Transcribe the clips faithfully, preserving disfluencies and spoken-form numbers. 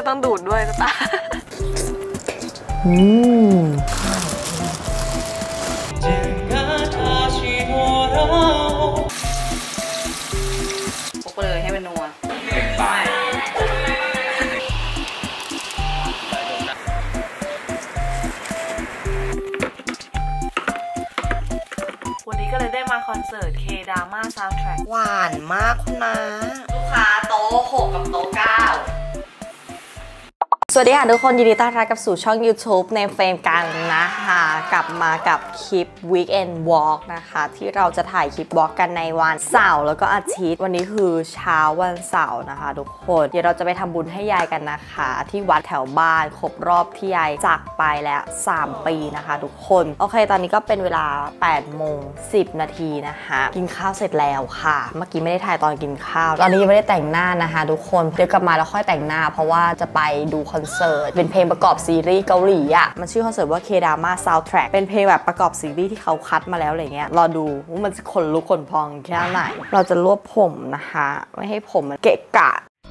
ต้องดูดด้วยตาอืมพกไปเลยให้มันนัววันนี้ก็เลยได้มาคอนเสิร์ต K-Drama Soundtrack หวานมากคุณนะลูกค้าโต๊ะหกกับโต๊ะเก้าสวัสดีค่ะทุกคนยินดีต้อนรับกับสู่ช่อง YouTube ในเฟรมกันนะคะกลับมากับคลิป Weekend Walk นะคะที่เราจะถ่ายคลิป Walk กันในวันเสาร์แล้วก็อาทิตย์วันนี้คือเช้าวันเสาร์นะคะทุกคนเดี๋ยวเราจะไปทำบุญให้ยายกันนะคะที่วัดแถวบ้านครบรอบที่ยายจากไปแล้วสามปีนะคะทุกคนโอเคตอนนี้ก็เป็นเวลาแปดโมงสิบนาทีนะคะกินข้าวเสร็จแล้วค่ะเมื่อกี้ไม่ได้ถ่ายตอนกินข้าวตอนนี้ยังไม่ได้แต่งหน้านะคะทุกคนเดี๋ยวกลับมาแล้วค่อยแต่งหน้าเพราะว่าจะไปดูคอนเสิร์ตเป็นเพลงประกอบซีรีส์เกาหลีอ่ะมันชื่อคอนเสิร์ตว่า K-Drama Soundtrack เป็นเพลงแบบประกอบซีรีส์ที่เขาคัดมาแล้วอะไรเงี้ยรอดูว่ามันจะขนลุกขนพองแค่ไหนเราจะรวบผมนะคะไม่ให้ผมมันเกะกะ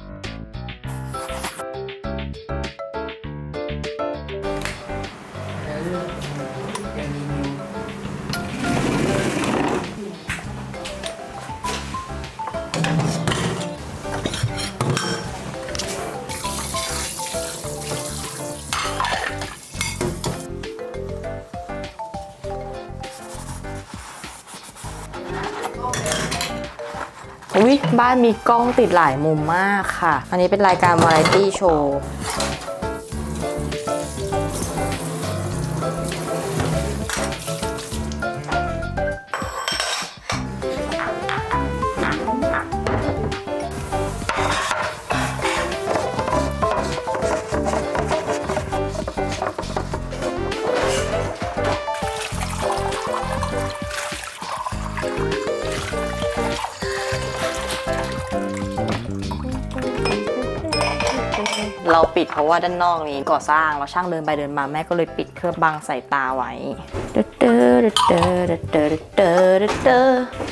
อุ๊ยบ้านมีกล้องติดหลายมุมมากค่ะอันนี้เป็นรายการวาไรตี้โชว์เราปิดเพราะว่าด้านนอกนี้ก่อสร้างเราช่างเดินไปเดินมาแม่ก็เลยปิดเครื่องบังสายตาไว้เด้อเด้อเด้อเด้อเด้อเด้อเด้อ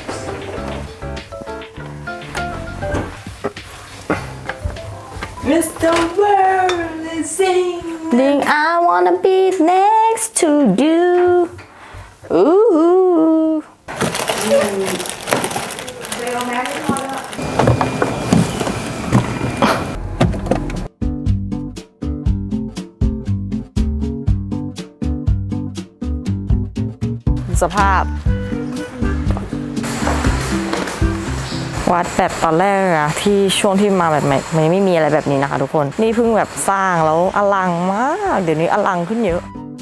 Mister World is singing I wanna be next to you Oohสภาพวัดแบบตอนแรกอะที่ช่วงที่มาแบบไม่ไม่มีอะไรแบบนี้นะคะทุกคนนี่เพิ่งแบบสร้างแล้วอลังมากเดี๋ยวนี้อลังขึ้นเยอะ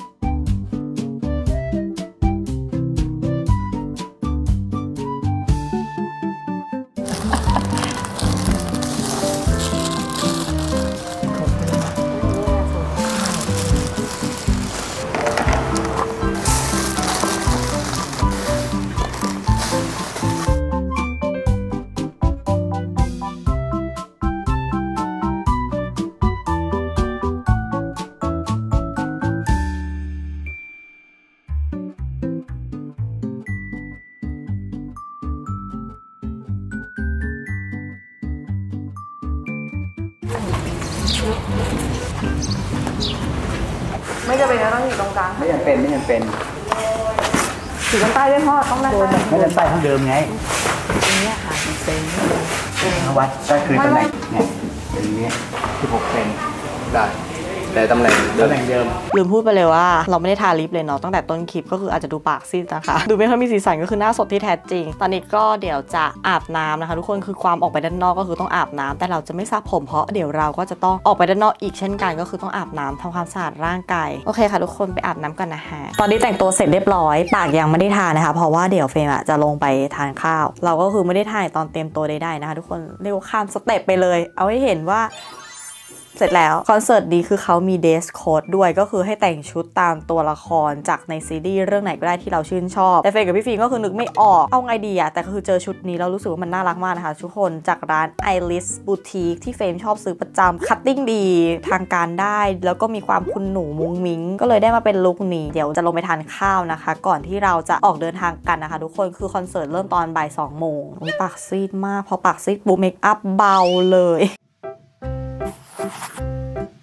ไม่จำเป็นจะต้องอยู่ตรงกลางไม่จำเป็นไม่จำเป็นอยู่ตรงใต้ด้วยพ่อต้องนั่งไม่จำใต้ทั้งเดิมไงตรงนี้ค่ะมันเป็นวัดก็คือตำแหน่งเนี่ยเป็นนี้ที่หกเซนได้แต่ตำแหน่งตำแหน่งเดิมลืมพูดไปเลยว่าเราไม่ได้ทาลิปเลยเนาะตั้งแต่ต้นคลิปก็คืออาจจะดูปากซีดนะคะดูไม่ค่อยมีสีสันก็คือหน้าสดที่แท้จริงตอนนี้ก็เดี๋ยวจะอาบน้ำนะคะทุกคนคือความออกไปด้านนอกก็คือต้องอาบน้ำแต่เราจะไม่สระผมเพราะเดี๋ยวเราก็จะต้องออกไปด้านนอกอีกเช่นกันก็คือต้องอาบน้ำทำความสะอาดร่างกายโอเคค่ะทุกคนไปอาบน้ำกันนะฮะตอนนี้แต่งตัวเสร็จเรียบร้อยปากยังไม่ได้ทานะคะเพราะว่าเดี๋ยวเฟรมจะลงไปทานข้าวเราก็คือไม่ได้ถ่ายตอนเตรียมตัวใดๆนะคะทุกคนเรียกว่าข้ามสเต็ปไปเลยเอาให้เห็นว่าเสร็จแล้วคอนเสิร์ตนี้คือเขามีเดรสโค้ดด้วยก็คือให้แต่งชุดตามตัวละครจากในซีรีส์เรื่องไหนก็ได้ที่เราชื่นชอบแต่เฟย์กับพี่ฟีก็คือนึกไม่ออกเอาไงดีอะแต่คือเจอชุดนี้เรารู้สึกว่ามันน่ารักมากนะคะทุกคนจากร้าน Iris Boutique ที่เฟรมชอบซื้อประจำคัตติ้งดีทางการได้แล้วก็มีความคุณหนูมุ้งมิ้งก็เลยได้มาเป็นลุคนี้เดี๋ยวจะลงไปทานข้าวนะคะก่อนที่เราจะออกเดินทางกันนะคะทุกคนคือคอนเสิร์ตเริ่มตอนบ่ายสองโมงปากซีดมากพอปากซีดปุ๊บเมคอัพเบาเลย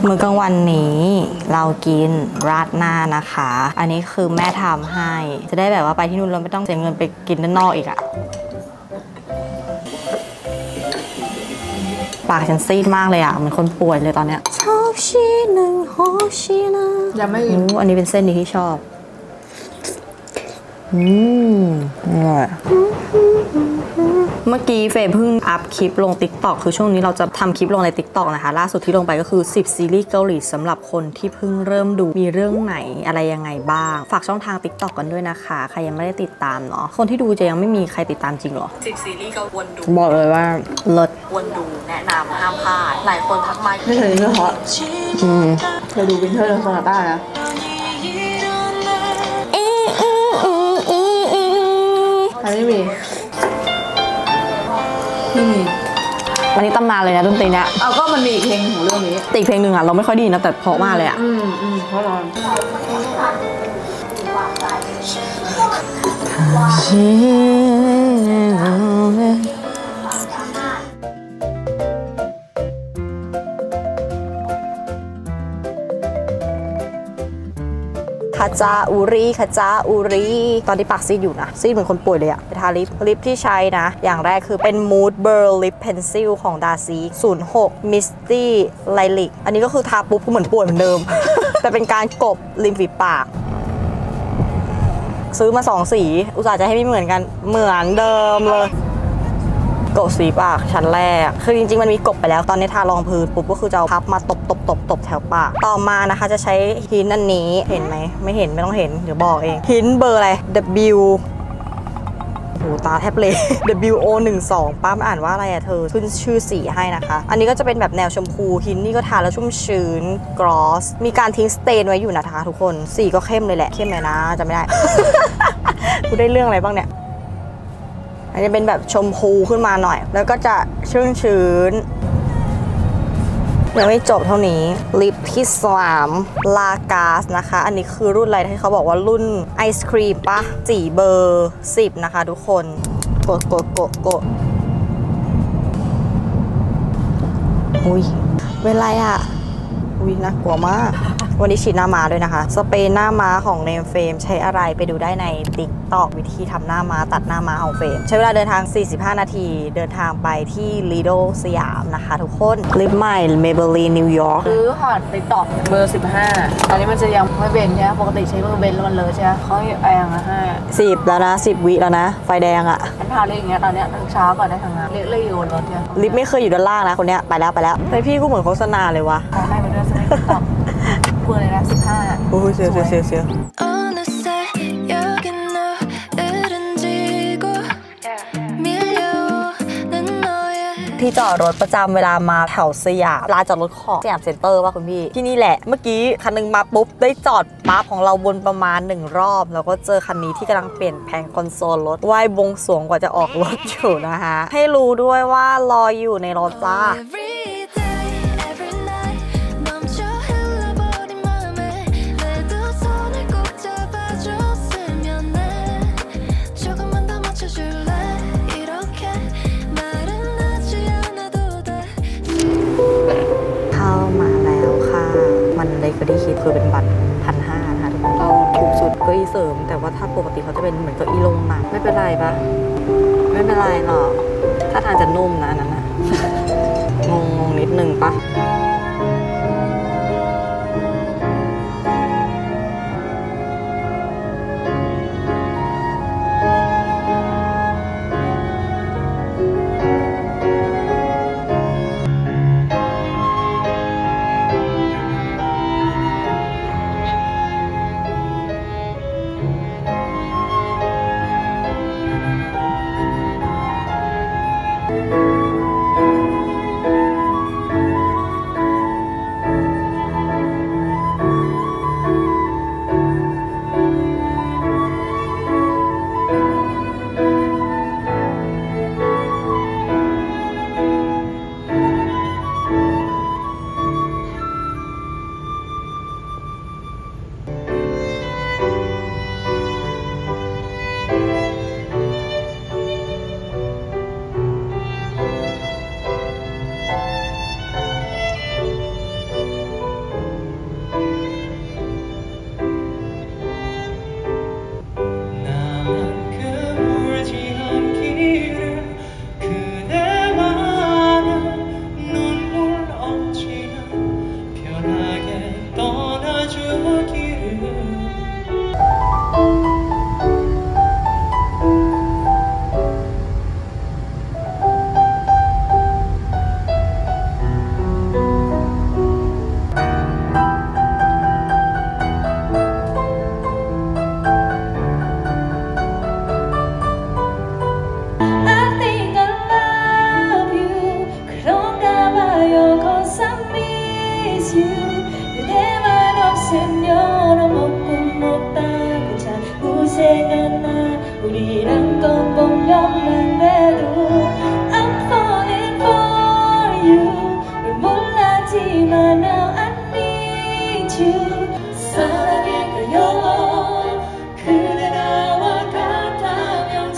มื้อกลางวันนี้เรากินราดหน้านะคะอันนี้คือแม่ทำให้จะได้แบบว่าไปที่นู่นเราไม่ต้องเสียเงินไปกินด้านนอกอีกอะปากฉันซีดมากเลยอะเหมือนคนป่วยเลยตอนเนี้ยชอบชีหนึ่งหอชีนะยังไม่รู้อันนี้เป็นเส้นนี้ที่ชอบอืมอร่อยเมื่อกี้เฟย์เพิ่งอัพคลิปลง ติ๊กต็อก คือช่วงนี้เราจะทำคลิปลงใน ติ๊กต็อก นะคะล่าสุดที่ลงไปก็คือสิบซีรีส์เกาหลีสำหรับคนที่เพิ่งเริ่มดูมีเรื่องไหนอะไรยังไงบ้างฝากช่องทาง ติ๊กต็อก กันด้วยนะคะใครยังไม่ได้ติดตามเนาะคนที่ดูจะยังไม่มีใครติดตามจริงเหรอสิบซีรีส์เกาหลีวนดูบอกเลยว่าเลิศวนดูแนะนำห้ามพลาดหลายคนทักมาไม่เคยดูเพราะอืมเคยดูวินเทอร์โซนาต้านะอันนี้มีไม่มีอันนี้ตำนานเลยนะดนตรีเนี้ยเอาก็มันมีอีกเพลงของเรื่องนี้ตีเพลงหนึ่งอ่ะเราไม่ค่อยดีนะแต่เพราะมากเลยอ่ะอืมอืมเพราะเราขจาอุรีขจาอุรีตอนที่ปากซีดอยู่นะซีดเหมือนคนป่วยเลยอะไปทาลิปลิปที่ใช้นะอย่างแรกคือเป็น Mood Blur Lip Pencil ของดาซีศูนย์หก Misty Lilac อันนี้ก็คือทาปุ๊บก็เหมือนป่วยเหมือนเดิม แต่เป็นการกบริมฝีปากซื้อมาสองสีอุตส่าห์จะให้ไม่เหมือนกันเหมือนเดิมเลยกบสีปากชั้นแรกคือจริงๆมันมีกบไปแล้วตอนนี้ทารองพื้นปุ๊บก็คือจะเอาพับมาตบตบตบตบแถวปากต่อมานะคะจะใช้หินอันนี้เห็นไหมไม่เห็นไม่ต้องเห็นเดี๋ยวบอกเองหินเบอร์อะไร W โหตาแทบเลย W O หนึ่งสองป้าอ่านว่าอะไรอะเธอขึ้นชื่อสีให้นะคะอันนี้ก็จะเป็นแบบแนวชมพูหินนี่ก็ทาแล้วชุ่มชื้นกรอสมีการทิ้งสเตนไว้อยู่นะคะทุกคนสีก็เข้มเลยแหละเข้มไหมนะจำไม่ได้ กูได้เรื่องอะไรบ้างเนี่ยอันนี้เป็นแบบชมพูขึ้นมาหน่อยแล้วก็จะชื้นชื้นยังไม่จบเท่านี้ลิปที่สามลากาสนะคะอันนี้คือรุ่นอะไรที่เขาบอกว่ารุ่นไอศครีมปะสีเบอร์สิบนะคะทุกคนกดกดกดกดอุ้ยเป็นไรอ่ะอุ้ยน่ากลัวมากวันนี้ฉีดหน้าม้าด้วยนะคะสเปรย์หน้าม้าของเนมเฟมใช้อะไรไปดูได้ใน ติ๊กต็อก วิธีทำหน้าม้าตัดหน้าม้าของเฟมใช้เวลาเดินทางสี่สิบห้านาทีเดินทางไปที่ Lido สยามนะคะทุกคนลิปใหม่ Maybelline New York ซื้อหอดติ๊กต็อกเบอร์สิบห้าตอนนี้มันจะยังไม่เบนใช่ไหมปกติใช้เบอร์เบนแล้วมันเลยใช่ไหมเขาแองอะห้าสิบแล้วนะสิบวิแล้วนะไฟแดงอะฉันทาเลยอย่างเงี้ยตอนเนี้ยทั้งเช้าก่อนได้ทำงานเละเลยอยู่บนรถเนี่ยลิปไม่เคยอยู่ด้านล่างนะคนเนี้ยไปแล้วไปแล้วแต่พี่กูเหมือนโฆษณาเลยวะขอให้มาด้วยสักติ๊กต็อกเพื่อเลยนะสิบห้าโอ้ยเสียวเสียวเสียวเสียวที่จอดรถประจำเวลามาแถวสยามลานจอดรถของสยามเซ็นเตอร์ป่ะคุณพี่ที่นี่แหละเมื่อกี้คันนึงมาปุ๊บได้จอดปั๊บของเราวนประมาณหนึ่งรอบแล้วก็เจอคันนี้ที่กำลังเปลี่ยนแผงคอนโซลรถไหว้บวงสรวงกว่าจะออกรถอยู่นะคะให้รู้ด้วยว่ารออยู่ในรถจ้าเล็กกว่าที่คิดคือเป็นบัตรพันห้านะคะทุกคนเราถูกสุดเก้าอี้เสริมแต่ว่าถ้าปกติเขาจะเป็นเหมือนเก้าอี้ลงหนักไม่เป็นไรปะไม่เป็นไรหรอกถ้าทางจะนุ่มนะนั่นนะงงงนิดนึงปะ 우리랑 껌껌염만 돼도 I'm falling for you 널 몰랐지만 now I need you 사랑일까요 그대 나와 같다면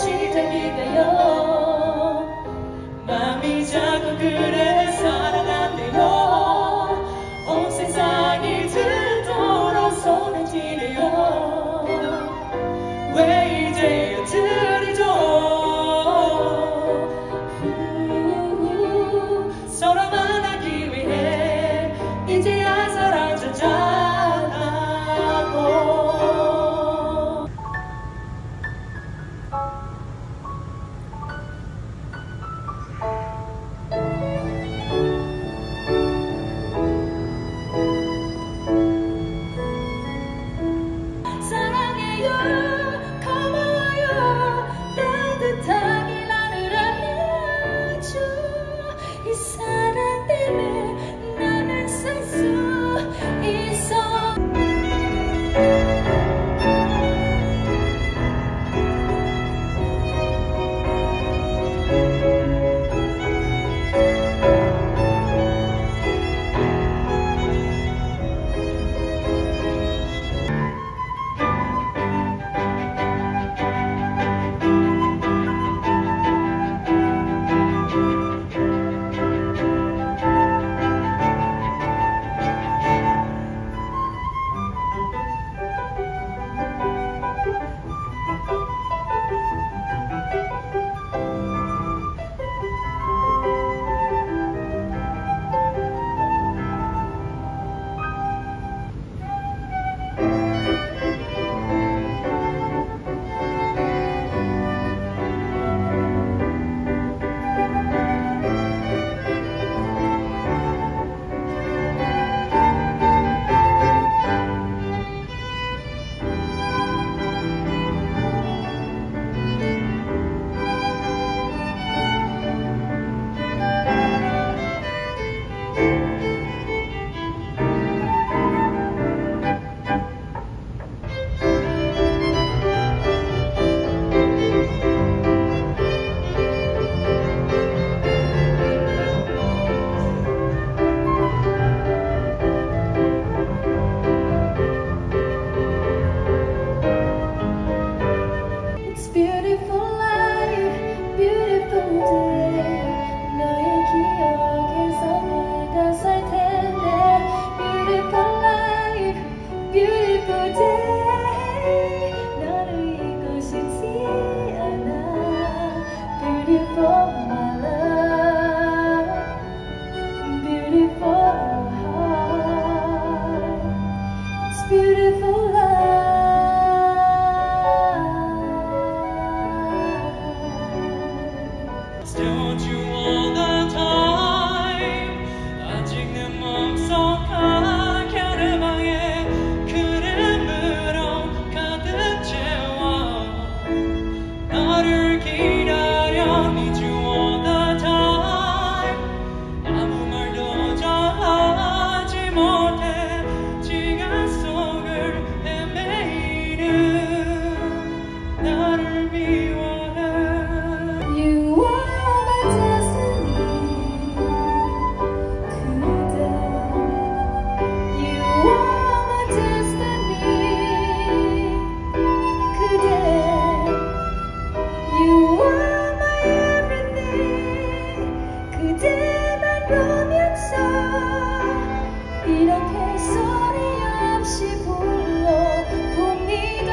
시작일까요 맘이 자꾸 그래 사랑한대요 온 세상이 들도록 손을 지내요 왜 이제야 들이죠 서로 만나기 위해 이제야 사랑 찾자고 사랑해요 고마워요 따뜻하게 나를 안아줘 이 사랑 때문에 나는 살 수 있어 It's beautiful life, beautiful day 너의 기억에서 내가 살 텐데 Beautiful life, beautiful day 너를 잊고 싶지 않아 Beautiful my love, beautiful heart It's beautiful life Don't you all the time 아직 내 맘속 한켠의 방에 그림으로 가득 채워 너를 기다려 Need you all the time 아무 말도 전하지 못해 시간 속을 헤매이는 나를 미워해 You are my destiny 그대 You are my destiny 그대 You are my everything 그대만 보면서 이렇게 소리 없이 불러봅니다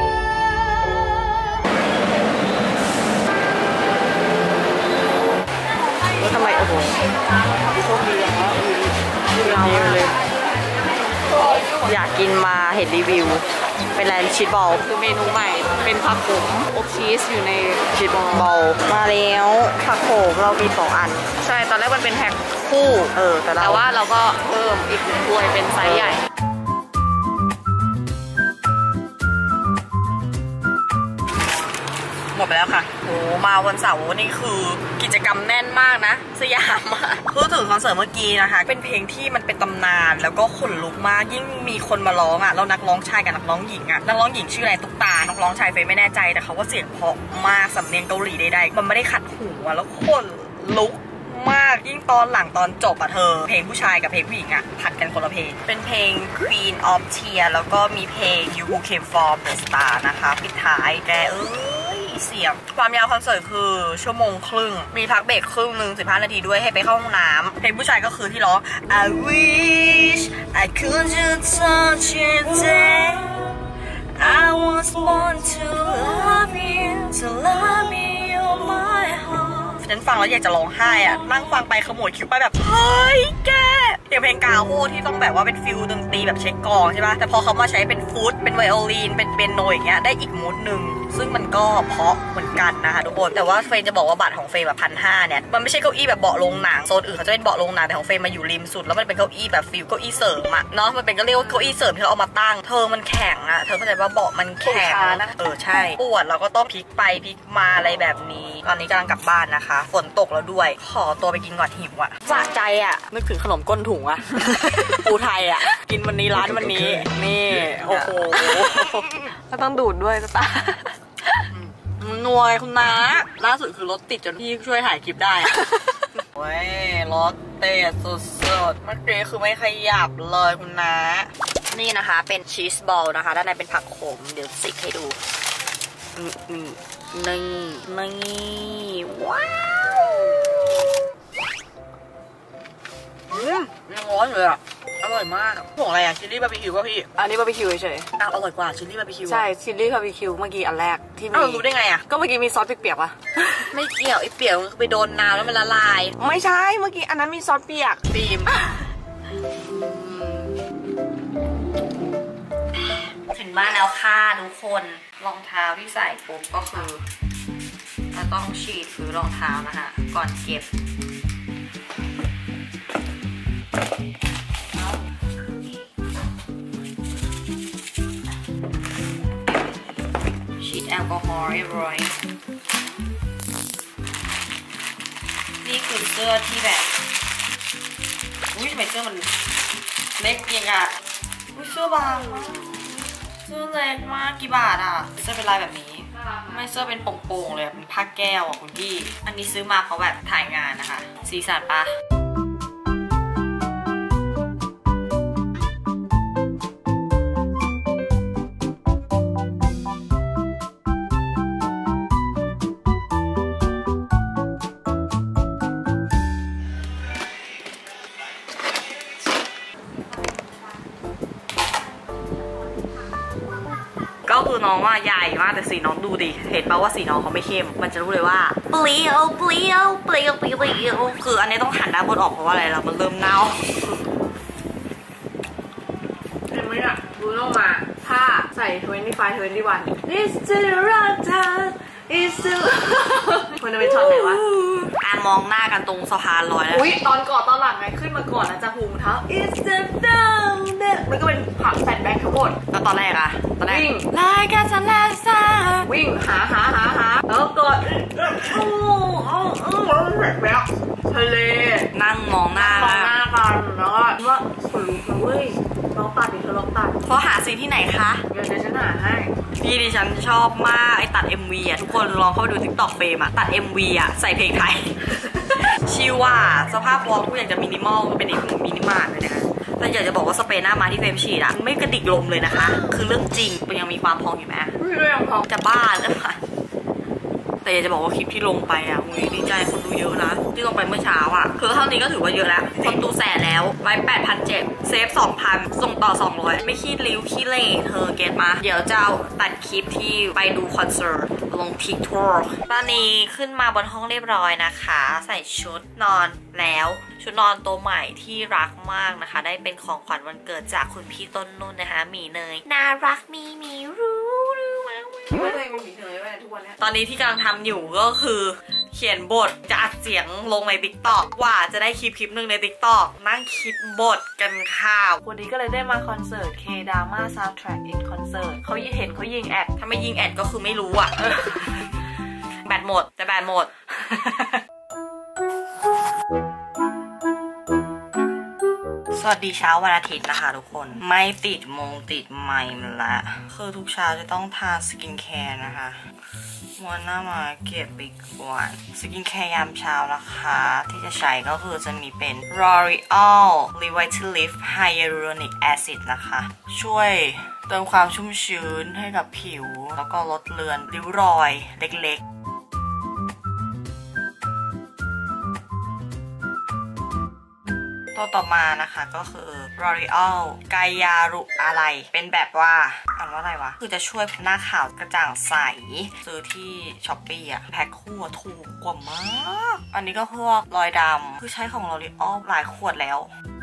ทำไมโอ้โหโชคดีอะยาวเลย อยากกินมาเห็นรีวิว เป็นแลนด์ชีสบอลคือเมนูใหม่ เป็นผักโขมอบชีสอยู่ในชีสบอลบอลมาแล้วผักโขมเรามีสองอัน ใช่ ตอนแรกมันเป็นแพ็คคู่เออแต่แต่ว่าเราก็เพิ่มอีกหนึ่งถ้วยเป็นไซส์ใหญ่ หมดไปแล้วค่ะโหมาวันเสาร์นี่คือกิจจกรรมแน่นมากนะสยามอะพูดถึงคอนเสิร์ตเมื่อกี้นะคะเป็นเพลงที่มันเป็นตำนานแล้วก็ขนลุกมากยิ่งมีคนมาร้องอะแล้วนักร้องชายกับนักร้องหญิงอะนักร้องหญิงชื่ออะไรตุ๊กตานักร้องชายเฟยไม่แน่ใจแต่เขาก็เสียงเพราะมากสำเนียงเกาหลีใดๆมันไม่ได้ขัดหูอะแล้วขนลุกมากยิ่งตอนหลังตอนจบอะเธอเพลงผู้ชายกับเพลงผู้หญิงอะผัดกันคนละเพลงเป็นเพลง Queen of Tears แล้วก็มีเพลง You Who Came From The Star นะคะปิดท้ายแกเอ้ยเสียงความยาวคอนเสิร์ตคือชั่วโมงครึ่งมีพักเบรกครึ่งหนึ่งสิบห้านาทีด้วยให้ไปเข้าห้องน้ำเพลงผู้ชายก็คือที่ร้อง I wish I could just touch you today I was born to love you to love you my heartฉันฟังแล้วอยากจะร้องไห้อะนั่งฟังไปขมวดคิ้วไปแบบเฮ้ยแกอย่างเพลงกาโฮที่ต้องแบบว่าเป็นฟิลดนตรีแบบเช็คกลองใช่ปะแต่พอเขามาใช้เป็นฟุตเป็นไวโอลินเป็นเปียโนอย่างเงี้ยได้อีกมูดหนึ่งซึ่งมันก็เพราะเหมือนกันนะคะทุกคนแต่ว่าเฟย์จะบอกว่าบัตรของเฟย์แบบพันห้าเนี่ยมันไม่ใช่เก้าอี้แบบเบาะลงหนังโซนอื่นเขาจะเป็นเบาะลงหนังแต่ของเฟย์มาอยู่ริมสุดแล้วมันเป็นเก้าอี้แบบฟิลเก้าอี้เสริมอะเนาะมันเป็นก็เรียกว่าเก้าอี้เสริมที่เขาเอามาตั้งเธอมันแข็งอะเธอเข้าใจว่าเบาะมันแข็งเออใช่ปวดเราก็ต้องพลิกไปพลิกมาอะไรแบบนี้ตอนนี้กำลังกลับบ้านนะคะฝนตกแล้วด้วยขอตัวไปกินก่อนหิวอะสะใจอะนึกถึงขนมก้นถุงอะ ปูไทยอะกินวันนี้ร้านวันนี้นี่โอ้โหก็ต้องดูดด้วยตาหน่วยคุณน้าล่าสุดคือรถติดจนพี่ช่วยถ่ายคลิปได้เว้ยรถติดสุดๆเมื่อกี้คือไม่ขยับเลยคุณน้านี่นะคะเป็นชีสบอลนะคะด้านในเป็นผักขมเดี๋ยวสิกให้ดูนี่นี่นี่ว้าวยังร้อนอยู่เลยอ่ะอร่อยมากผงอะไรอ่ะชิลลี่บาร์บีคิวป่ะพี่อันนี้บาร์บีคิวเฉยๆอ้าวอร่อยกว่าชิลลี่บาร์บีคิวใช่ชิลลี่บาร์บีคิวเมื่อกี้อันแรกที่มีรู้ได้ไงอ่ะก็เมื่อกี้มีซอสเปียกๆป่ะไม่เกี่ยวไอ้เปียกมันไปโดนน้ำแล้วมันละลายไม่ใช่เมื่อกี้อันนั้นมีซอสเปียกฟิล์มถึงบ้านแล้วค่ะทุกคนรองเท้าที่ใส่ปุ๊บก็คือเราต้องฉีดพื้นรองเท้านะคะก่อนเก็บฉีดแอลกอฮอล์เรียบร้อยนี่คือเสื้อที่แบบอุ้ยทำไมเสื้อมันเล็กยังอะอุ้ยเสื้อบางมากเสื้อเล็กมากกี่บาทอะเสื้อเป็นลายแบบนี้ไม่เสื้อเป็นโป่งๆเลยเป็นผ้าแก้วอ่ะคุณพี่อันนี้ซื้อมาเพราะแบบถ่ายงานนะคะสีสันปะก็คือน้องว่าใหญ่มากแต่สีน้องดูดิเห็นป่าว่าสีน้องเขาไม่เข้มมันจะรู้เลยว่าเปรี้ยวเปรี้ยวเปรี้ยวเปรี้ยวเปรี้ยวคืออันนี้ต้องหันด้านบนออกเพราะว่าอะไรเรามันเริ่มเน่าเห็นไหมอ่ะดูลงมาถ้าใส่ยี่สิบห้า ยี่สิบเอ็ด This is the right time is the มันจะเป็นช็อตไหนวะอ่ะมองหน้ากันตรงสะพานลอยนะอุ้ยตอนก่อนตอนหลังไงขึ้นมาก่อนนะจะหูเท้า It's the down มันก็เป็นผักแฟลชแบ็คทั้งหมดแล้วตอนแรกอะตอนแรกวิ่งรายการสแลซาวิ่งหาหาหาหาแล้วกดโอ้โอ้โอ้แฟลชแบ็คทะเลนั่งมองหน้ามองหน้ากันแล้วก็ว่าคนลุกนะเว้ยลองตัดดิเธอลองตัดเพราะหาซีนที่ไหนคะเดี๋ยวฉันหาให้พี่ดิฉันชอบมากไอตัด เอ็ม วี อ่ะทุกคนลองเข้าไปดู ติ๊กต็อก เฟรมอ่ะตัด เอ็ม วี อ่ะใส่เพลงไทย ชิวว่าสภาพวอลทุกอย่างจะมินิมอลเป็นอีกมินิมาร์ทเลยนะคะแต่อยากจะบอกว่าสเปรย์หน้ามาที่เฟรมฉีดอ่ะไม่กระดิกลมเลยนะคะคือเรื่องจริงมันยังมีความพองอยู่ไหมไม่ยังพองจะบ้าหรือเปล่าแต่อยากจะบอกว่าคลิปที่ลงไปอ่ะอุ้ยดีใจคนดูเยอะนะที่ลงไปเมื่อเช้าอ่ะคือเท่านี้ก็ถือว่าเยอะแล้วคนดูแสนแล้วไว้ แปดพันเจ็ดร้อย เซฟ สองพัน ส่งต่อสองร้อยไม่ขี้ริ้วขี้เล่เธอเก็ตมาเดี๋ยวจะตัดคลิปที่ไปดูคอนเสิร์ตลงทิกทอร์ตอนนี้ขึ้นมาบนห้องเรียบร้อยนะคะใส่ชุดนอนแล้วชุดนอนตัวใหม่ที่รักมากนะคะได้เป็นของขวัญวันเกิดจากคุณพี่ต้นนุ่นนะคะหมีเนยน่ารักมีหมีรู้รู้มากไม่เคยมีหมีเนยไว้ทุกวันนี้ตอนนี้ที่กำลังทำอยู่ก็คือเขียนบทจะอัดเสียงลงใน ติ๊กต็อก ว่าจะได้คลิปคลิปหนึ่งใน ติ๊กต็อก นั่งคิดบทกันค่ะวันนี้ก็เลยได้มาคอนเสิร์ต K-Drama Soundtrack in Concert เขาเห็นเขายิงแอดถ้าไม่ยิงแอดก็คือไม่รู้อ่ะ แบตหมดแต่แบตหมดสวัสดีเช้าวันอาทิตย์นะคะทุกคนไม่ติดมงติดไมค์มันละคือทุกเช้าจะต้องทาสกินแคร์นะคะวันหน้ามาเก็บอีกวันสกินแคร์ยามเช้านะคะที่จะใช้ก็คือจะมีเป็น L'Oreal Revitalift Hyaluronic Acid นะคะช่วยเติมความชุ่มชื้นให้กับผิวแล้วก็ลดเลือนริ้วรอยเล็กๆตัวต่อมานะคะก็คือ L'Oreal กายารุอะไรเป็นแบบว่าอ่านว่าอะไรวะคือจะช่วยหน้าขาวกระจ่างใสซื้อที่ช้อปปี้อะแพ็คคู่ถูกกว่ามากอันนี้ก็พวกรอยดำคือใช้ของ L'Oreal หลายขวดแล้ว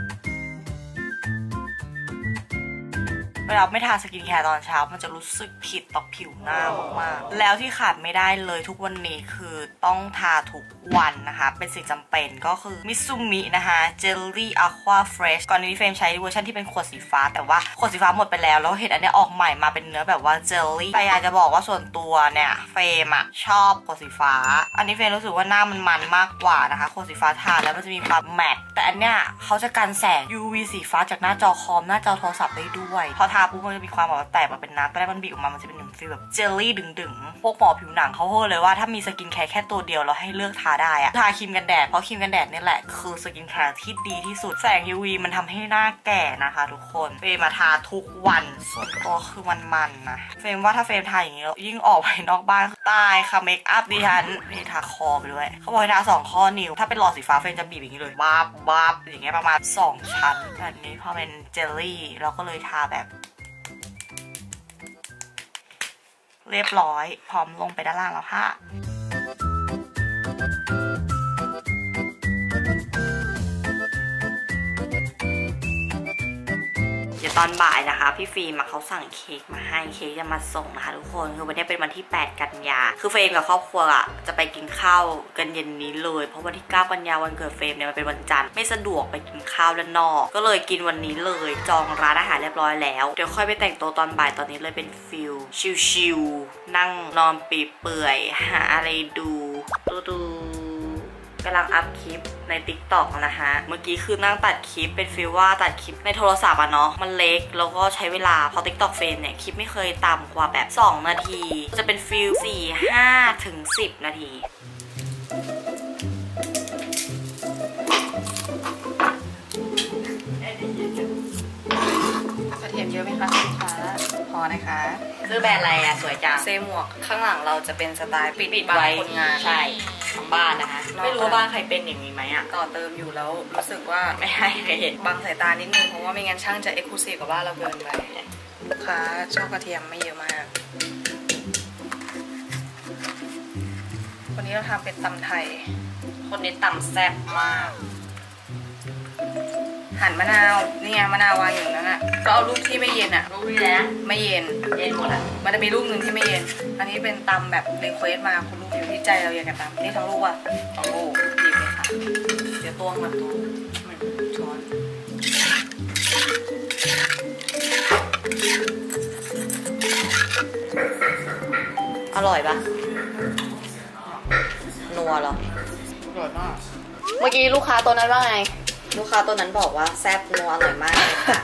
เวลาไม่ทาสกินแคร์ตอนเช้ามันจะรู้สึกผิดต่อผิวหน้ามากๆแล้วที่ขาดไม่ได้เลยทุกวันนี้คือต้องทาทุกวันนะคะเป็นสิ่งจำเป็นก็คือมิซูมินะคะเจลลี่อะควาเฟรชก่อนนี้เฟรมใช้เวอร์ชันที่เป็นขวดสีฟ้าแต่ว่าขวดสีฟ้าหมดไปแล้วแล้วเห็นอันนี้ออกใหม่มาเป็นเนื้อแบบว่าเจลลี่แต่อยากจะบอกว่าส่วนตัวเนี่ยเฟรมอะชอบขวดสีฟ้าอันนี้เฟรมรู้สึกว่าหน้ามันมันมากกว่านะคะขวดสีฟ้าทาแล้วมันจะมีความแมตต์แต่อันเนี้ยเขาจะกันแสง ยู วี สีฟ้าจากหน้าจอคอมหน้าจอโทรศัพท์ได้ด้วยพอทาปุ๊บมันจะมีความแบบแตกมาเป็นน้ำตอนแรกมันบีบออกมามันจะเป็นหนึ่งฟีลแบบเจลลี่ดึงๆพวกหมอผิวหนังเขาพูดเลยว่าถ้ามีสกินแคร์แค่ตัวเดียวเราให้เลือกทาได้อะทาครีมกันแดดเพราะครีมกันแดดนี่แหละคือสกินแคร์ที่ดีที่สุดแสง ยู วี มันทำให้หน้าแก่นะคะทุกคนเฟรมมาทาทุกวันส่วนตัวคือมันๆนะเฟรมว่าถ้าเฟรมทาอย่างนี้แล้วยิ่งออกไปนอกบ้านตายค่ะเมคอัพดิฉันนี่ทาคอไปด้วยเขาบอกให้ทาสองข้อนิ้วถ้าเป็นหลอดสีฟ้าเฟรมจะบีบอย่างนี้เลยบ้าบ้าอย่างเงี้ยประมาณสองชั้นแบบนี้พอเป็นเจลลี่เราก็เลยทาแบบเรียบร้อยพร้อมลงไปด้านล่างแล้วค่ะเดี๋ยวตอนบ่ายนะคะพี่ฟิล์มเขาสั่งเค้กมาให้เค้กจะมาส่งนะคะทุกคนคือวันนี้เป็นวันที่แปดกันยาคือเฟรมกับครอบครัวอ่ะจะไปกินข้าวกันเย็นนี้เลยเพราะวันที่เก้ากันยาวันเกิดเฟรมเนี่ยมันเป็นวันจันทร์ไม่สะดวกไปกินข้าวด้านนอกก็เลยกินวันนี้เลยจองร้านอาหารเรียบร้อยแล้วเดี๋ยวค่อยไปแต่งตัวตอนบ่ายตอนนี้เลยเป็นฟิลชิลๆนั่งนอนปีเปื่อยหาอะไรดูดูดูกำลังอัพคลิปใน ติ๊กต็อก นะคะเมื่อกี้คือนั่งตัดคลิปเป็นฟีลว่าตัดคลิปในโทรศัพท์อะเนาะมันเล็กแล้วก็ใช้เวลาพอ ติ๊กต็อก เฟรมเนี่ยคลิปไม่เคยต่ำกว่าแบบสองนาทีจะเป็นฟีล สี่ ห้า ถึง สิบ นาทีกระเทียมเยอะไหมคะลูกค้าพอนะคะซื้อแบรนด์อะไรอะสวยจังเซหมวกข้างหลังเราจะเป็นสไตล์ปิดปิดไว้คนงานใช่ทั้งบ้านนะคะไม่รู้ว่าบ้านใครเป็นอย่างนี้ไหมอะต่อเติมอยู่แล้วรู้สึกว่าไม่ให้ใครเห็นบังสายตานิดนึงเพราะว่าไม่งั้นช่างจะเอ็กซ์คลูซีฟกับบ้านเราเกินไปลูกค้าชอบกระเทียมไม่เยอะมากวันนี้เราทำเป็นตำไทยคนนี้ตำแซ่บมากหั่นมะนาวนี่ไงมะนาววางอยู่นั้นอ่ะก็เอาลูกที่ไม่เย็นอ่ะลูกนี้แล้วไม่เย็นเย็นหมดอ่ะมันจะมีลูกหนึ่งที่ไม่เย็นอันนี้เป็นตำแบบรีเควสมาคุณลูกอยู่ที่ใจเราอยากจะตำนี่ทั้งลูกอ่ะทั้งลูกหยิบเลยค่ะเดี๋ยวตวงแบบตวงช้อนอร่อยปะนัวเหรออร่อยมากเมื่อกี้ลูกค้าตัวนั้นว่าไงลูกค้าตัวนั้นบอกว่าแซ่บนัวอร่อยมากเลยค่ะ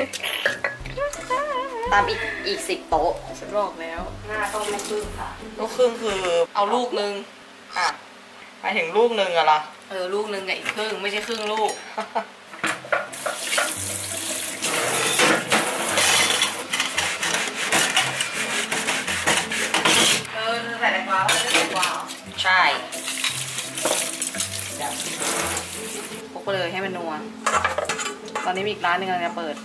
ตามอีกอีกสิบโต๊ะฉันบอกแล้วหน้าต้องลูกครึ่งค่ะลูกครึ่งคือเอาลูกนึงอ่ะหมายถึงลูกนึงอะเหรอเออลูกนึงกับอีกครึ่งไม่ใช่ครึ่งลูกเออใส่แตงกวาใส่แตงกวาใช่คลุกไปเลยให้มันนัวตอนนี้มีอีกร้านหนึ่งกำลังจะเปิด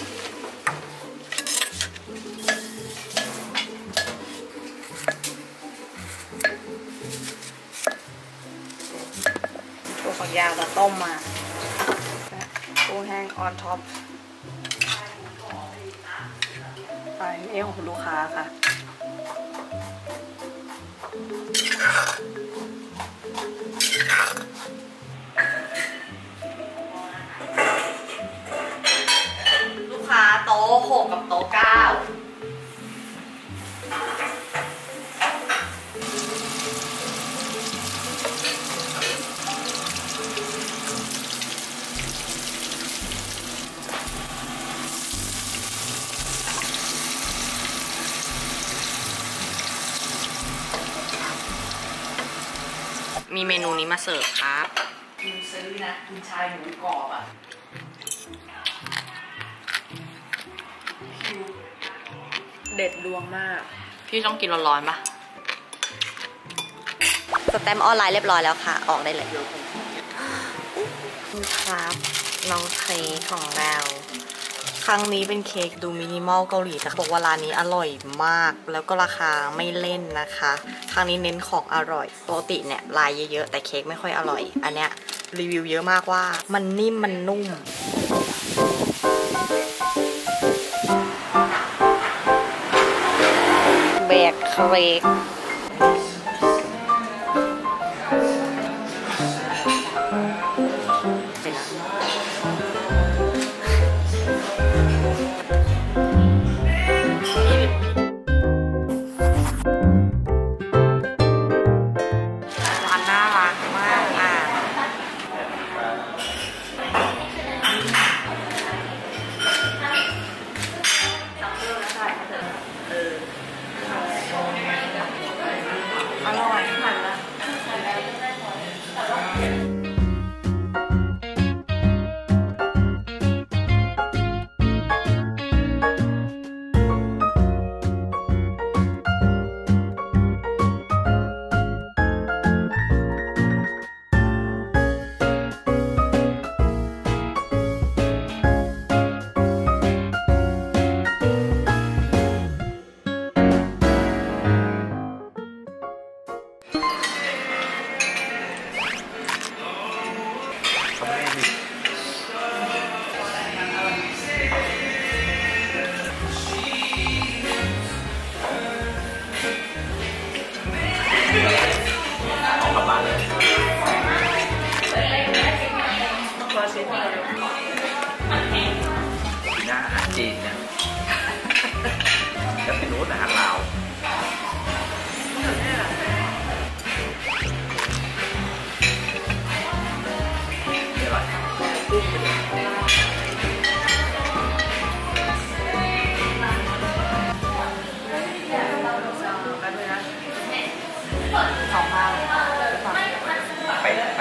ตัวฝักยาวจะต้มมากุ้งแห้งออนท็อปไปนี่ของคุณลูกค้าค่ะโต๊ะหกกับโต๊ะเก้ามีเมนูนี้มาเสิร์ฟครับคุณซื้อนะคุณชายหมูกรอบอ่ะเด็ดดวงมากพี่ต้องกินร้อนๆปะสแตมป์ออนไลน์เรียบร้อยแล้วค่ะออกได้เลยครับน้องเค้กของเราครั้งนี้เป็นเค้กดูมินิมอลเกาหลีแต่บอกว่าร้านนี้อร่อยมากแล้วก็ราคาไม่เล่นนะคะครั้งนี้เน้นของอร่อยปกติเนี่ยลายเยอะๆแต่เค้กไม่ค่อยอร่อยอันเนี้ยรีวิวเยอะมากว่ามันนิ่มมันนุ่มแบกเค้กหน้าอาหารจีนเนี่ยจะเป็นรู้อาหารลาวสองพันไปไป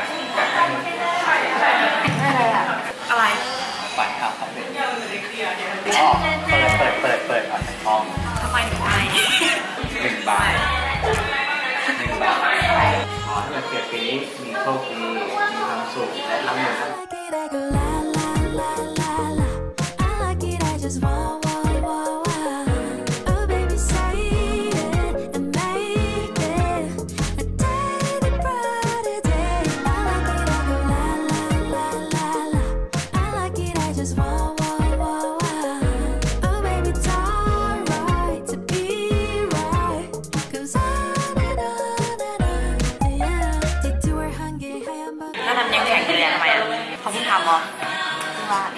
อะไรบัตรครับครับอ๋อเปิดเปิดเปิดเปิดก่อนในห้องทำไมถึงไงหนึ่งบาทหนึ่งบาทขอให้วันเกิดปีนี้มีโชคดีมีความสุขและร่ำรวยแล้วทำยังแข็งอยู่เลยทำไมอ่ะเขาเพิ่งทำเหรอเพิ่งวาด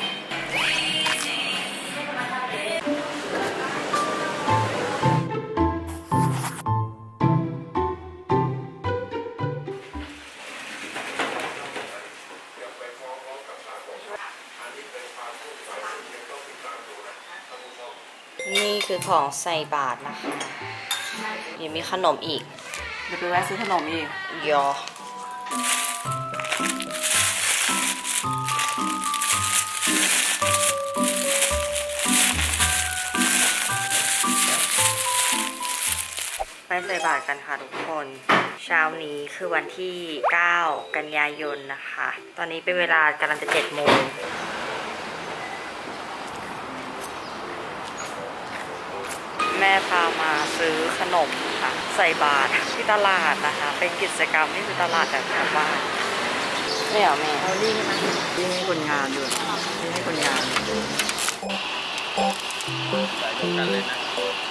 นี่คือของใส่บาตรนะคะยังมีขนมอีกเดี๋ยวไปแวะซื้อขนมอีกยอไปใส่บาตรกันค่ะทุกคนเช้านี้คือวันที่เก้ากันยายนนะคะตอนนี้เป็นเวลากำลังจะเจ็ดโมงแม่พามาซื้อขนมค่ะใส่บาตรที่ตลาดนะคะเป็นกิจกรรมที่คือตลาดแบบแบบบ้านไม่เหรอแม่เอาลิงมาลิงให้คนงานด้วยลิงให้คนงานกันเลยนะ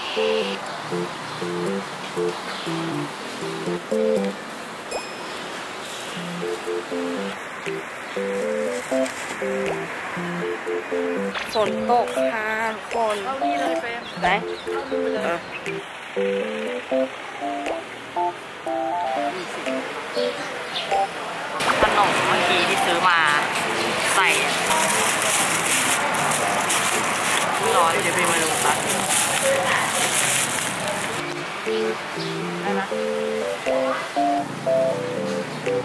ฝนตกค่ะทุกคนเอานี่เลยเฟรมไหนเออขนมเมื่อกี้ที่ซื้อมาใส่ร้อนเดี๋ยวไปมาดูกันได้ไหม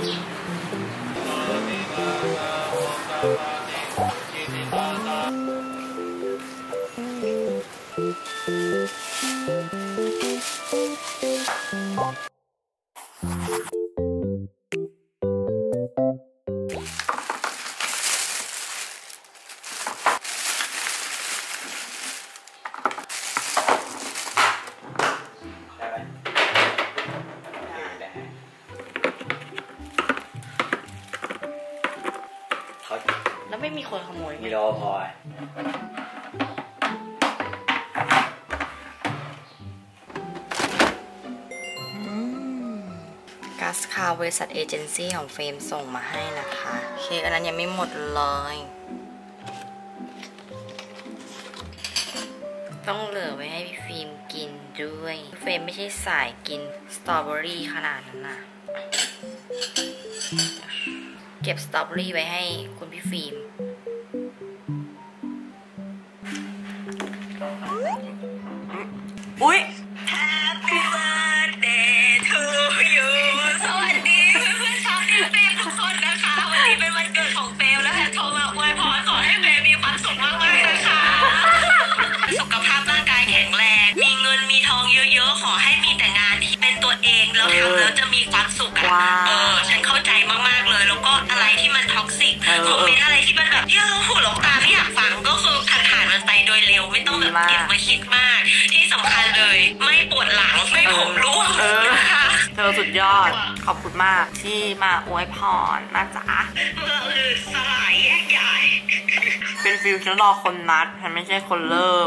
แล้วไม่มีคนขโมยมีรอพอก๊าซคาร์บริษัทเอเจนซี่ของเฟรมส่งมาให้นะคะเค้กอันนั้นยังไม่หมดเลยต้องเหลือไว้ให้พี่ฟิล์มกินด้วยเฟรมไม่ใช่สายกินสตรอเบอรี่ขนาดนั้นนะเก็บสตรอเบอรี่ไว้ให้คุณพี่ฟิล์มอุ๊ย Happy birthday to you สวัสดีเพื่อนๆชาวทีมเฟรมทุกคนนะคะวันนี้เป็นวันเกิดของเฟรมและแพทโทรมาอวยพรขอให้เฟรมมีความสุขมากๆนะคะสุขภาพร่างกายแข็งแรงมีเงินมีทองเยอะๆขอให้มีแต่งานที่เป็นตัวเองแล้วทำแล้วจะมีความสุขอะเออฉันเข้าใจมากๆเลยแล้วก็อะไรที่มันท็อกซิกคอมเมนต์อะไรที่มันแบบเยอะหัวหลงตาไม่อยากฟังก็คือผ่านๆมันไปโดยเร็วไม่ต้องแบบเก็บไว้คิดมากที่สำคัญเลยไม่ปวดหลังไม่ผมร่วงนะคะเธอสุดยอดขอบคุณมากที่มาอวยพรนะจ๊ะเมื่อลือสลายแยกย้ายเป็นฟิลฉันรอคนนัดฉันไม่ใช่คนเริ่ม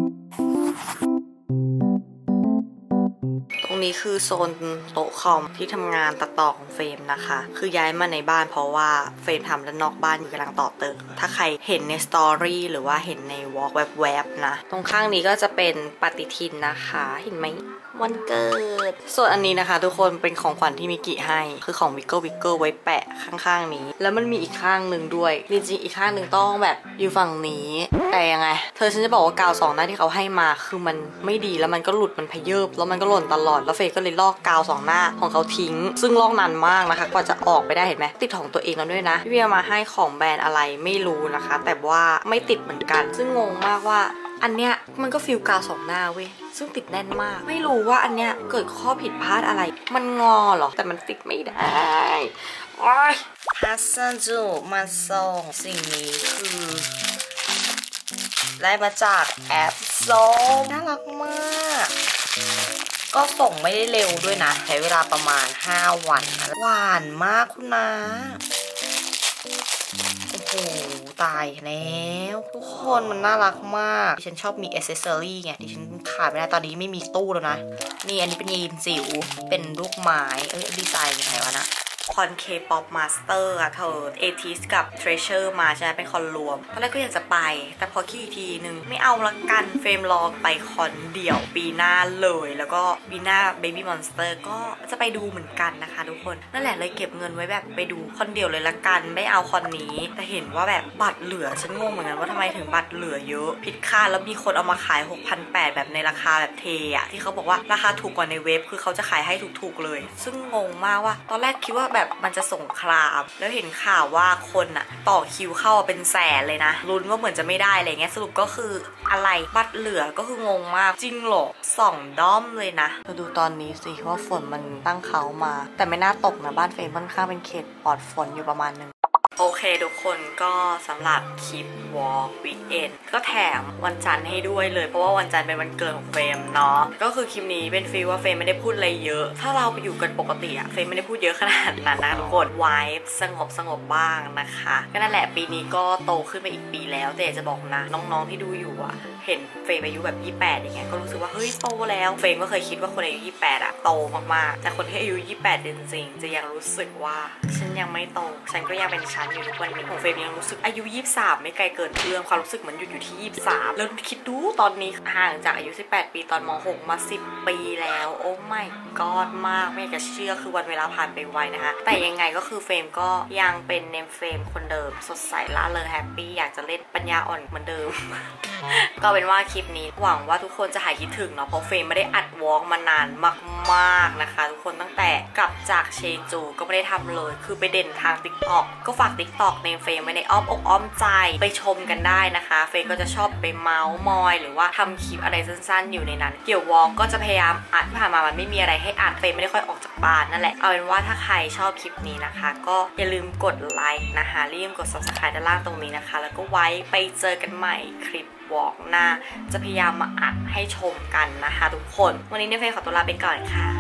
ตรงนี้คือโซนโต๊ะคอมที่ทำงานตัดต่อของเฟรมนะคะคือย้ายมาในบ้านเพราะว่าเฟรมทำด้านนอกบ้านอยู่กำลังต่อเติมถ้าใครเห็นในสตอรี่หรือว่าเห็นในวอล์กแวบๆนะตรงข้างนี้ก็จะเป็นปฏิทินนะคะเห็นไหมวันเกิดส่วนอันนี้นะคะทุกคนเป็นของขวัญที่มิกิให้คือของวิกเกิลวิกเกิลไว้แปะข้างๆนี้แล้วมันมีอีกข้างหนึ่งด้วยจริงๆอีกข้างหนึ่งต้องแบบอยู่ฝั่งนี้แต่ยังไงเธอฉันจะบอกว่ากาวสองหน้าที่เขาให้มาคือมันไม่ดีแล้วมันก็หลุดมันพเยิบแล้วมันก็หล่นตลอดแล้วเฟย์ก็เลยลอกกาวสองหน้าของเขาทิ้งซึ่งลอกนานมากนะคะกว่าจะออกไปได้เห็นไหมติดของตัวเองแล้วด้วยนะพี่เบียร์มาให้ของแบรนด์อะไรไม่รู้นะคะแต่ว่าไม่ติดเหมือนกันซึ่งงงมากว่าอันเนี้ยมันก็ฟิลกาวสองหน้าเว้ยซึ่งติดแน่นมากไม่รู้ว่าอันเนี้ยเกิดข้อผิดพลาดอะไรมันงอเหรอแต่มันติดไม่ได้โอ๊ยพัสดุมาส่งสิ่งนี้คือได้มาจากแอปส่งน่ารักมากก็ส่งไม่ได้เร็วด้วยนะใช้เวลาประมาณห้าวันหวานมากคุณนะโอ้โหตายแล้วทุกคนมันน่ารักมากดิฉันชอบมีอ c เซสซอรี่ไงดิฉันขาดไม่ได้ตอนนี้ไม่มีตู้แล้วนะนี่อันนี้เป็นยีนจิ๋วเป็นลูกไม้เอ้ยดีไซน์เป็นไงวะนะคอนเคป๊อปมาสเตอร์อะเธอเอทิสกับเทรเชอร์มาใช่ไหมเป็นคอนรวมตอนแรกก็อยากจะไปแต่พอคิดอีกทีนึงไม่เอาละกันเฟรมรอไปคอนเดี่ยวปีหน้าเลยแล้วก็ปีหน้า Baby Monster ก็จะไปดูเหมือนกันนะคะทุกคนนั่นแหละเลยเก็บเงินไว้แบบไปดูคอนเดี่ยวเลยละกันไม่เอาคอนนี้แต่เห็นว่าแบบบัตรเหลือฉันงงเหมือนกันว่าทำไมถึงบัตรเหลือเยอะผิดคาดแล้วมีคนเอามาขาย หกพันแปดร้อย แบบในราคาแบบเทอะที่เขาบอกว่าราคาถูกกว่าในเว็บคือเขาจะขายให้ถูกๆเลยซึ่งงงมากว่าตอนแรกคิดว่าแบบมันจะสงครามแล้วเห็นข่าวว่าคนอะต่อคิวเข้าเป็นแสนเลยนะลุ้นว่าเหมือนจะไม่ได้อะไรเงี้ยสรุปก็คืออะไรบัตรเหลือก็คืองงมากจริงหรอส่องด้อมเลยนะเราดูตอนนี้สิว่าฝนมันตั้งเขามาแต่ไม่น่าตกนะบ้านเฟรมค่อนข้างเป็นเขตปลอดฝนอยู่ประมาณนึงโอเคทุกคนก็สำหรับคลิปวอล์กวีคเอนก็แถมวันจันทร์ให้ด้วยเลยเพราะว่าวันจันทร์เป็นวันเกิดของเฟรมเนาะก็คือคลิปนี้เป็นฟีลว่าเฟรมไม่ได้พูดอะไรเยอะถ้าเราไปอยู่กันปกติอะเฟรมไม่ได้พูดเยอะขนาดนั้นนะทุกคนไวฟ์สงบสงบบ้างนะคะก็นั่นแหละปีนี้ก็โตขึ้นไปอีกปีแล้วแต่จะบอกนะน้องๆที่ดูอยู่อะเห็นเฟรมอายุแบบยี่สิบแปดอย่างเงี้ยก็รู้สึกว่าเฮ้ยโตแล้วเฟรมก็เคยคิดว่าคนอายุยี่สิบแปดอะโตมากๆแต่คนที่อายุยี่สิบแปดจริงๆจะยังรู้สึกว่าฉันยังไม่โตฉันก็ยังเป็นฉันอยู่ทุกวันนี้ของเฟรมยังรู้สึกอายุยี่สิบสามไม่ไกลเกินเรื่องความรู้สึกเหมือนหยุดอยู่ที่ยี่สิบสามแล้วคิดดูตอนนี้ห่างจากอายุสิบแปดปีตอนม หกมาสิบปีแล้วโอ้ my god มากไม่อยากจะเชื่อคือวันเวลาผ่านไปไวนะคะแต่ยังไงก็คือเฟรมก็ยังเป็นเนมเฟรมคนเดิมสดใสล่าเริงแฮปปี้อยากจะเล่นปัญญาอ่อนเหมือนเดิมก็เป็นว่าคลิปนี้หวังว่าทุกคนจะหายคิดถึงเนาะเพราะเฟรมไม่ได้อัดวอล์กมานานมากๆนะคะทุกคนตั้งแต่กลับจากเชจูก็ไม่ได้ทำเลยคือไปเด่นทาง ติ๊กต็อก ก็ฝาก ติ๊กต็อก ในเฟรมไว้ในอ้อมอกอ้อมใจไปชมกันได้นะคะเฟรมก็จะชอบไปเมาส์มอยหรือว่าทำคลิปอะไรสั้นๆอยู่ในนั้นเกี่ยววอล์กก็จะพยายามอัดที่ผ่านมามันไม่มีอะไรให้อัดเฟรมไม่ได้ค่อยออกจากบ้านนั่นแหละเอาเป็นว่าถ้าใครชอบคลิปนี้นะคะก็อย่าลืมกดไลค์นะคะรีบกด ซับสไครบ์ ด้านล่างตรงนี้นะคะแล้วก็ไว้ไปเจอกันใหม่คลิปวอล์กหน้าจะพยายามมาอัดให้ชมกันนะคะทุกคนวันนี้เนี่ยเฟรมขอตัวลาไปก่อนค่ะ